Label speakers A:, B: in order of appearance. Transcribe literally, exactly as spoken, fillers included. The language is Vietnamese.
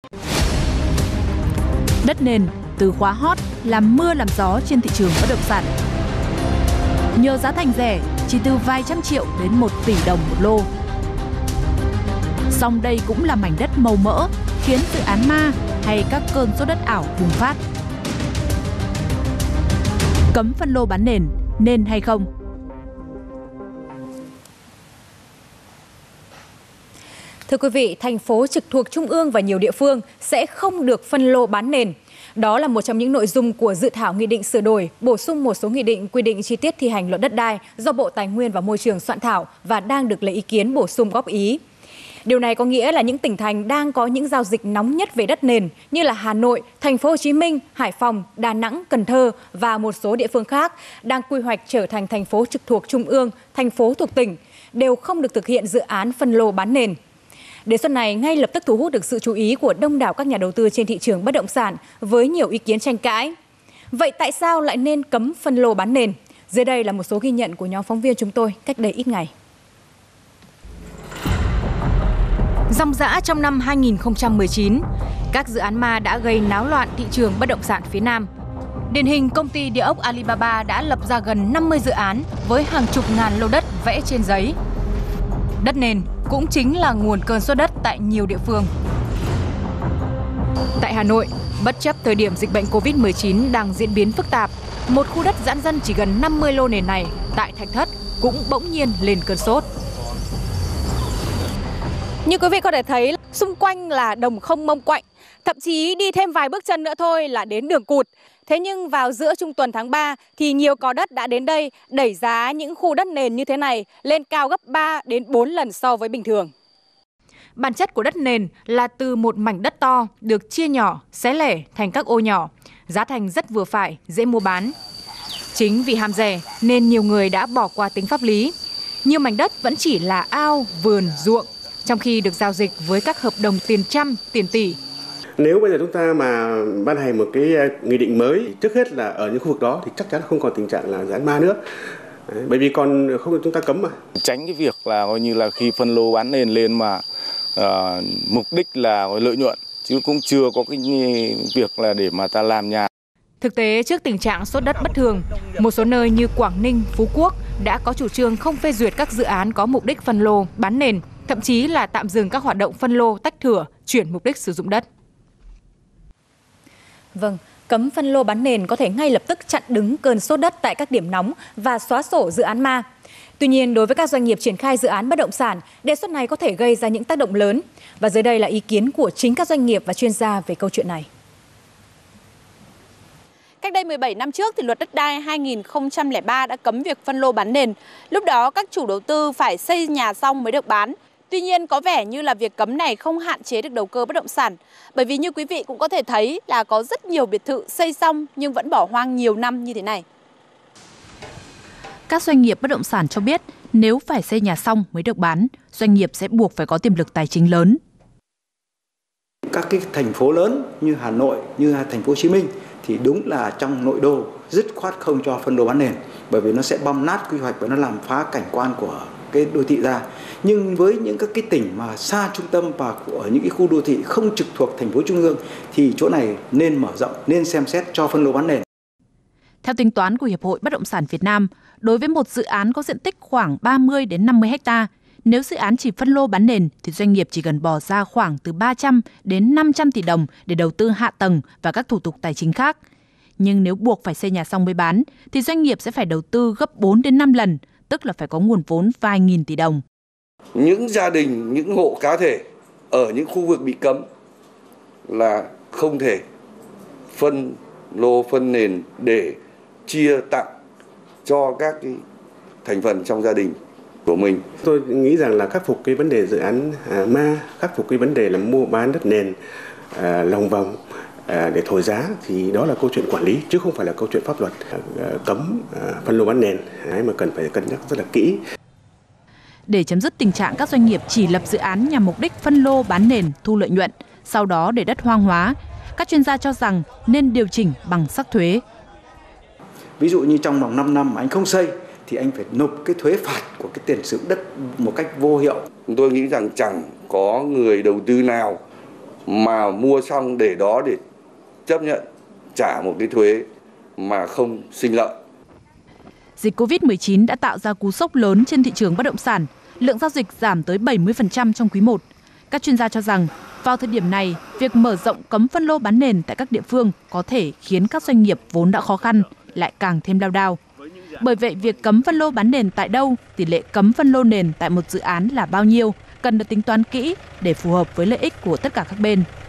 A: Đất nền, từ khóa hot làm mưa làm gió trên thị trường bất động sản. Nhờ giá thành rẻ, chỉ từ vài trăm triệu đến một tỷ đồng một lô. Song đây cũng là mảnh đất màu mỡ, khiến dự án ma hay các cơn sốt đất ảo bùng phát. Cấm phân lô bán nền nên hay không?
B: Thưa quý vị, thành phố trực thuộc Trung ương và nhiều địa phương sẽ không được phân lô bán nền. Đó là một trong những nội dung của dự thảo nghị định sửa đổi, bổ sung một số nghị định quy định chi tiết thi hành luật đất đai do Bộ Tài nguyên và Môi trường soạn thảo và đang được lấy ý kiến bổ sung góp ý. Điều này có nghĩa là những tỉnh thành đang có những giao dịch nóng nhất về đất nền như là Hà Nội, Thành phố Hồ Chí Minh, Hải Phòng, Đà Nẵng, Cần Thơ và một số địa phương khác đang quy hoạch trở thành thành phố trực thuộc Trung ương, thành phố thuộc tỉnh đều không được thực hiện dự án phân lô bán nền. Đề xuất này ngay lập tức thu hút được sự chú ý của đông đảo các nhà đầu tư trên thị trường bất động sản với nhiều ý kiến tranh cãi. Vậy tại sao lại nên cấm phân lô bán nền? Dưới đây là một số ghi nhận của nhóm phóng viên chúng tôi cách đây ít ngày. Ròng rã trong năm hai nghìn không trăm mười chín, các dự án ma đã gây náo loạn thị trường bất động sản phía Nam. Điển hình, công ty địa ốc Alibaba đã lập ra gần năm mươi dự án với hàng chục ngàn lô đất vẽ trên giấy. Đất nền cũng chính là nguồn cơn sốt đất tại nhiều địa phương. Tại Hà Nội, bất chấp thời điểm dịch bệnh Covid mười chín đang diễn biến phức tạp, một khu đất giãn dân chỉ gần năm mươi lô nền này tại Thạch Thất cũng bỗng nhiên lên cơn sốt. Như quý vị có thể thấy, xung quanh là đồng không mông quạnh, thậm chí đi thêm vài bước chân nữa thôi là đến đường cụt. Thế nhưng vào giữa trung tuần tháng ba thì nhiều cò đất đã đến đây đẩy giá những khu đất nền như thế này lên cao gấp ba đến bốn lần so với bình thường. Bản chất của đất nền là từ một mảnh đất to được chia nhỏ, xé lẻ thành các ô nhỏ, giá thành rất vừa phải, dễ mua bán. Chính vì ham rẻ nên nhiều người đã bỏ qua tính pháp lý. Nhiều mảnh đất vẫn chỉ là ao, vườn, ruộng, trong khi được giao dịch với các hợp đồng tiền trăm, tiền tỷ.
C: Nếu bây giờ chúng ta mà ban hành một cái nghị định mới, trước hết là ở những khu vực đó thì chắc chắn không còn tình trạng là dự án ma nữa. Đấy, bởi vì còn không được chúng ta cấm mà.
D: Tránh cái việc là coi như là khi phân lô bán nền lên mà uh, mục đích là lợi nhuận, chứ cũng chưa có cái việc là để mà ta làm nhà.
B: Thực tế, trước tình trạng sốt đất bất thường, một số nơi như Quảng Ninh, Phú Quốc đã có chủ trương không phê duyệt các dự án có mục đích phân lô, bán nền, thậm chí là tạm dừng các hoạt động phân lô, tách thửa, chuyển mục đích sử dụng đất. Vâng, cấm phân lô bán nền có thể ngay lập tức chặn đứng cơn sốt đất tại các điểm nóng và xóa sổ dự án ma. Tuy nhiên, đối với các doanh nghiệp triển khai dự án bất động sản, đề xuất này có thể gây ra những tác động lớn. Và dưới đây là ý kiến của chính các doanh nghiệp và chuyên gia về câu chuyện này.
E: Cách đây mười bảy năm trước thì luật đất đai hai nghìn không trăm lẻ ba đã cấm việc phân lô bán nền. Lúc đó các chủ đầu tư phải xây nhà xong mới được bán. Tuy nhiên có vẻ như là việc cấm này không hạn chế được đầu cơ bất động sản. Bởi vì như quý vị cũng có thể thấy là có rất nhiều biệt thự xây xong nhưng vẫn bỏ hoang nhiều năm như thế này.
A: Các doanh nghiệp bất động sản cho biết nếu phải xây nhà xong mới được bán, doanh nghiệp sẽ buộc phải có tiềm lực tài chính lớn.
F: Các cái thành phố lớn như Hà Nội, như Thành phố Hồ Chí Minh thì đúng là trong nội đô dứt khoát không cho phân lô bán nền, bởi vì nó sẽ băm nát quy hoạch và nó làm phá cảnh quan của cái đô thị ra. Nhưng với những các cái tỉnh mà xa trung tâm và ở những cái khu đô thị không trực thuộc thành phố trung ương thì chỗ này nên mở rộng, nên xem xét cho phân lô bán nền.
A: Theo tính toán của Hiệp hội Bất động sản Việt Nam, đối với một dự án có diện tích khoảng ba mươi đến năm mươi ha, nếu dự án chỉ phân lô bán nền thì doanh nghiệp chỉ cần bỏ ra khoảng từ ba trăm đến năm trăm tỷ đồng để đầu tư hạ tầng và các thủ tục tài chính khác. Nhưng nếu buộc phải xây nhà xong mới bán thì doanh nghiệp sẽ phải đầu tư gấp bốn đến năm lần, tức là phải có nguồn vốn vài nghìn tỷ đồng.
G: Những gia đình, những hộ cá thể ở những khu vực bị cấm là không thể phân lô phân nền để chia tặng cho các cái thành phần trong gia đình của mình.
C: Tôi nghĩ rằng là khắc phục cái vấn đề dự án à, ma, khắc phục cái vấn đề là mua bán đất nền à, lòng vòng à, để thổi giá thì đó là câu chuyện quản lý chứ không phải là câu chuyện pháp luật à, cấm à, phân lô bán nền, đấy mà cần phải cân nhắc rất là kỹ.
A: Để chấm dứt tình trạng các doanh nghiệp chỉ lập dự án nhằm mục đích phân lô bán nền thu lợi nhuận, sau đó để đất hoang hóa, các chuyên gia cho rằng nên điều chỉnh bằng sắc thuế.
F: Ví dụ như trong vòng năm năm mà anh không xây thì anh phải nộp cái thuế phạt của cái tiền sử dụng đất một cách vô hiệu.
G: Tôi nghĩ rằng chẳng có người đầu tư nào mà mua xong để đó để chấp nhận trả một cái thuế mà không sinh lợi.
A: Dịch Covid mười chín đã tạo ra cú sốc lớn trên thị trường bất động sản, lượng giao dịch giảm tới bảy mươi phần trăm trong quý một. Các chuyên gia cho rằng, vào thời điểm này, việc mở rộng cấm phân lô bán nền tại các địa phương có thể khiến các doanh nghiệp vốn đã khó khăn lại càng thêm lao đao. Bởi vậy, việc cấm phân lô bán nền tại đâu, tỷ lệ cấm phân lô nền tại một dự án là bao nhiêu, cần được tính toán kỹ để phù hợp với lợi ích của tất cả các bên.